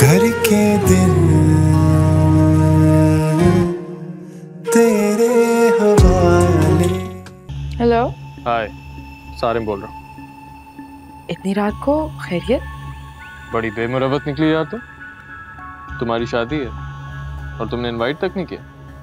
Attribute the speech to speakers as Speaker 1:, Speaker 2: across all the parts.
Speaker 1: घर के दिन तेरे हवाले।
Speaker 2: हेलो।
Speaker 3: हाय, सारिम बोल रहा हूँ।
Speaker 2: इतनी रात को खैरियत?
Speaker 3: बड़ी बेमुरवत निकली यार तुम। तुम्हारी शादी है और तुमने इनवाइट तक नहीं किया।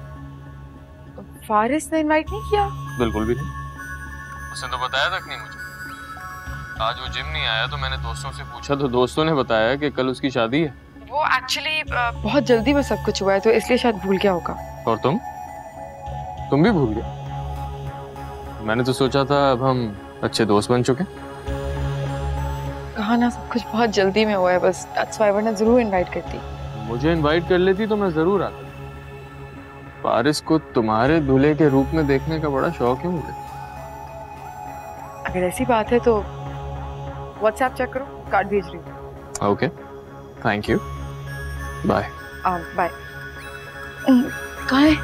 Speaker 2: फारिस ने इनवाइट नहीं किया?
Speaker 3: बिल्कुल भी नहीं, उसने तो बताया तक नहीं मुझे। आज वो जिम नहीं आया तो मैंने दोस्तों से पूछा तो दोस्तों ने बताया कि कल उसकी शादी है।
Speaker 2: वो एक्चुअली बहुत जल्दी में सब कुछ हुआ है तो इसलिए शायद भूल गया होगा।
Speaker 3: और तुम भी भूल गए? मैंने तो सोचा था अब हम अच्छे दोस्त बन चुके।
Speaker 2: कहा ना सब कुछ बहुत जल्दी में हुआ है, बस दैट्स व्हाई, वरना जरूर इनवाइट करती।
Speaker 3: मुझे इनवाइट कर लेती तो मैं जरूर आता। फारिस को तुम्हारे दूल्हे के रूप में देखने का बड़ा शौक है मुझे।
Speaker 2: अगर ऐसी बात है तो व्हाट्सएप चेक करो, कार्ड भेज रही हूँ।
Speaker 3: Okay, thank you, bye.
Speaker 2: Bye. कहाँ है?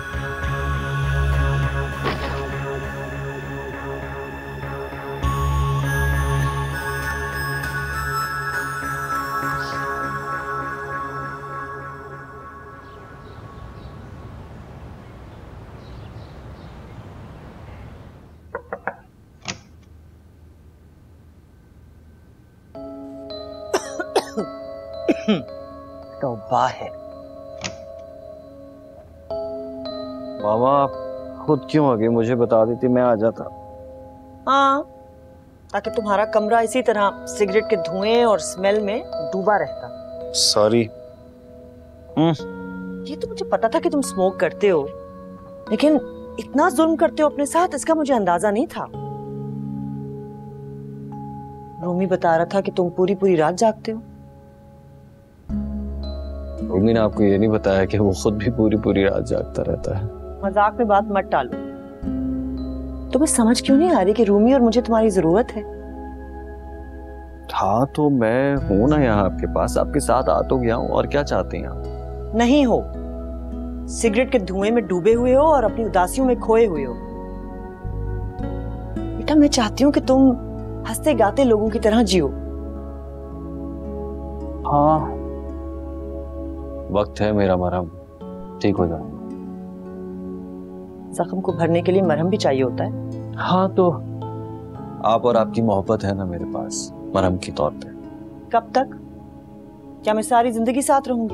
Speaker 4: तौबा है।
Speaker 5: मामा आप खुद क्यों आ गए? मुझे बता देती मैं आ जाता।
Speaker 4: हाँ, ताकि तुम्हारा कमरा इसी तरह सिगरेट के धुएं और स्मेल में डूबा रहता।
Speaker 5: सॉरी।
Speaker 4: ये तो मुझे पता था कि तुम स्मोक करते हो, लेकिन इतना जुल्म करते हो अपने साथ, इसका मुझे अंदाजा नहीं था। रूमी बता रहा था कि तुम पूरी पूरी रात जागते हो।
Speaker 5: रूमी ने आपको ये नहीं बताया कि वो खुद भी पूरी पूरी रात जागता रहता है?
Speaker 4: मजाक में बात मत टालो। तुम्हें समझ क्यों नहीं आ रही कि रूमी और मुझे तुम्हारी जरूरत है?
Speaker 5: हाँ तो मैं हूं ना यहाँ आपके पास, आपके साथ आ तो गया हूँ, और क्या चाहते हैं आप?
Speaker 4: नहीं हो, सिगरेट के धुएं में डूबे हुए हो और अपनी उदासियों में खोए हुए हो। बेटा मैं चाहती हूँ कि तुम हंसते गाते लोगों की तरह जियो।
Speaker 5: हाँ, वक्त है मेरा मरहम ठीक हो जाए।
Speaker 4: जख्म को भरने के लिए मरहम भी चाहिए होता है।
Speaker 5: हाँ तो आप और आपकी मोहब्बत है ना मेरे पास मरहम के तौर पे।
Speaker 4: कब तक? क्या मैं सारी जिंदगी साथ रहूंगी?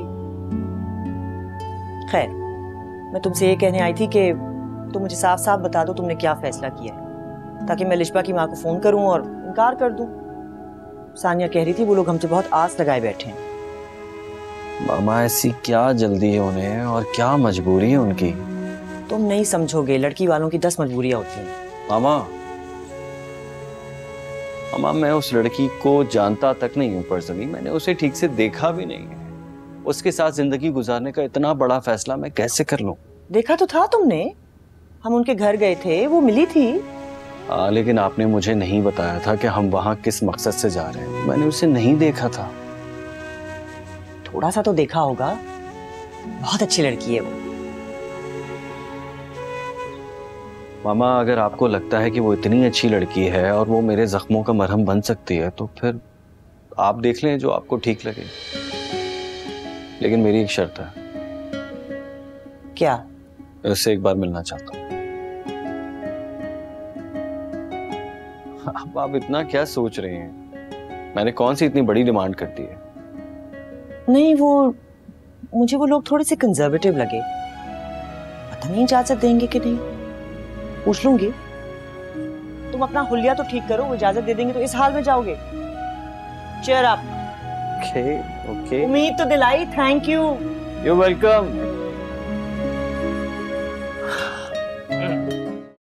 Speaker 4: खैर, मैं तुमसे ये कहने आई थी कि तुम मुझे साफ साफ बता दो तुमने क्या फैसला किया है, ताकि मैं लिशबा की माँ को फोन करूं और इनकार कर दूं। सानिया कह रही थी वो लोग हमसे बहुत आस लगाए बैठे हैं।
Speaker 5: मामा ऐसी क्या जल्दी है उन्हें, और क्या मजबूरी है उनकी?
Speaker 4: तुम नहीं समझोगे, लड़की वालों की 10 मजबूरियां होती हैं।
Speaker 5: मामा मैं उस लड़की को जानता तक नहीं हूँ पर्सनली, मैंने उसे ठीक से देखा भी नहीं है। उसके साथ जिंदगी गुजारने का इतना बड़ा फैसला मैं कैसे कर लूं?
Speaker 4: देखा तो था तुमने, हम उनके घर गए थे, वो मिली थी।
Speaker 5: लेकिन आपने मुझे नहीं बताया था कि हम वहां किस मकसद से जा रहे हैं। मैंने उसे नहीं देखा था।
Speaker 4: थोड़ा सा तो देखा होगा, बहुत अच्छी लड़की है वो।
Speaker 5: मामा अगर आपको लगता है कि वो इतनी अच्छी लड़की है और वो मेरे जख्मों का मरहम बन सकती है तो फिर आप देख लें जो आपको ठीक लगे। लेकिन मेरी एक शर्त है।
Speaker 4: क्या?
Speaker 5: मैं उससे एक बार मिलना चाहता हूँ। अब आप इतना क्या सोच रहे हैं? मैंने कौन सी इतनी बड़ी डिमांड कर दी है?
Speaker 4: नहीं, मुझे वो लोग थोड़े से कंजर्वेटिव लगे। पता नहीं इजाजत देंगे कि नहीं, पूछ लूंगी। तुम अपना हुलिया तो ठीक करो, वो इजाजत दे देंगे तो इस हाल में जाओगे? Chair up.
Speaker 5: ओके।
Speaker 4: उम्मीद तो दिलाई। Thank you.
Speaker 5: You welcome.